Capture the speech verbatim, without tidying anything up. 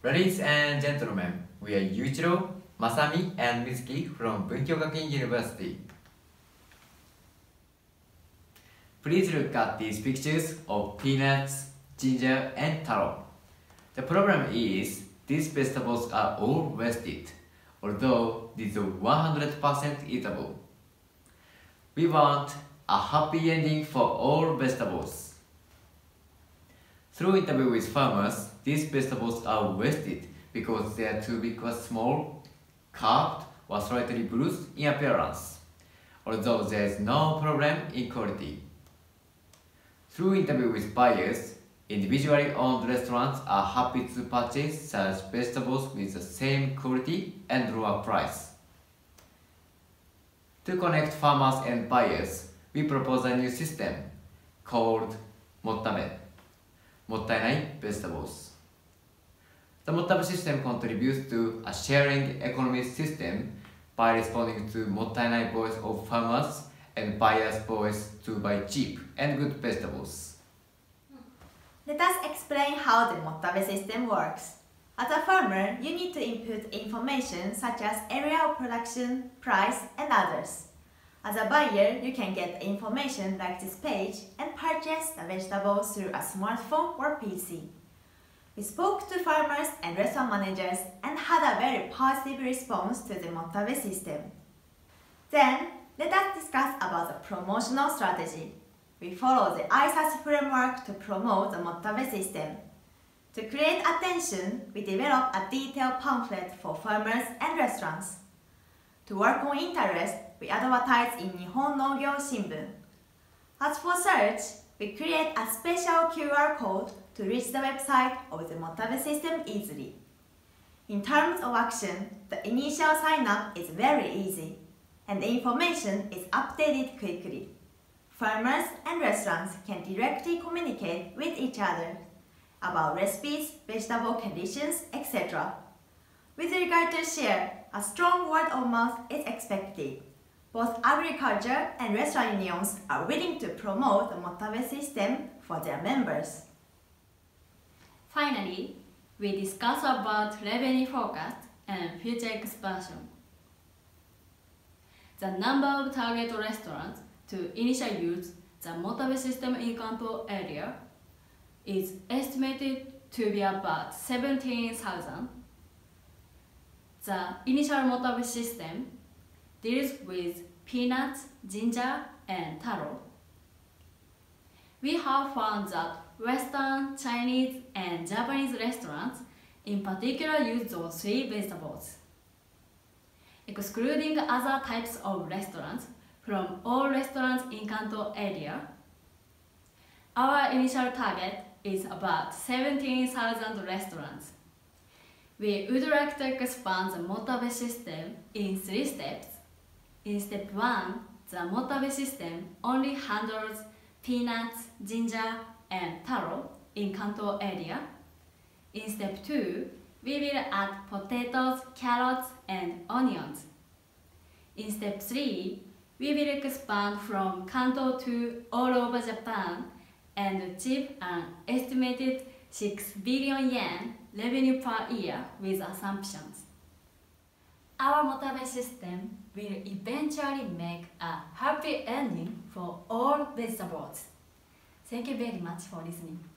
Ladies and gentlemen, we are Yuichiro, Masami, and Mizuki from Bunkyo Gakuin University. Please look at these pictures of peanuts, ginger, and taro. The problem is, these vegetables are all wasted, although these are one hundred percent eatable. We want a happy ending for all vegetables. Through interview with farmers, these vegetables are wasted because they are too big or small, curved, or slightly bruised in appearance, although there is no problem in quality. Through interview with buyers, individually owned restaurants are happy to purchase such vegetables with the same quality and lower price. To connect farmers and buyers, we propose a new system called Mottabe, Mottainai Vegetables. The Mottabe system contributes to a sharing economy system by responding to Mottainai voice of farmers and buyers' voice to buy cheap and good vegetables. Let us explain how the Mottabe system works. As a farmer, you need to input information such as area of production, price, and others. As a buyer, you can get information like this page and purchase the vegetables through a smartphone or P C. We spoke to farmers and restaurant managers and had a very positive response to the Mottabe system. Then, let us discuss about the promotional strategy. We follow the I S A S framework to promote the Mottabe system. To create attention, we develop a detailed pamphlet for farmers and restaurants. To work on interest, we advertise in Nihon Nogyo Shimbun. As for search, we create a special Q R code to reach the website of the Mottabe system easily. In terms of action, the initial sign-up is very easy, and the information is updated quickly. Farmers and restaurants can directly communicate with each other about recipes, vegetable conditions, et cetera. With regard to share, a strong word of mouth is expected. Both agriculture and restaurant unions are willing to promote the Mottabe system for their members. Finally, we discuss about revenue forecast and future expansion. The number of target restaurants to initially use the Mottabe system in Kanto area is estimated to be about seventeen thousand. The initial Mottabe system deals with peanuts, ginger, and taro. We have found that Western, Chinese, and Japanese restaurants in particular use those three vegetables. Excluding other types of restaurants from all restaurants in Kanto area, our initial target is about seventeen thousand restaurants. We would like to expand the Mottabe system in three steps. In step one, the Mottabe system only handles peanuts, ginger, and taro in Kanto area. In step two, we will add potatoes, carrots, and onions. In step three, we will expand from Kanto to all over Japan and achieve an estimated six billion yen revenue per year with assumptions. Our Mottabe system will eventually make a happy ending for all vegetables. Thank you very much for listening.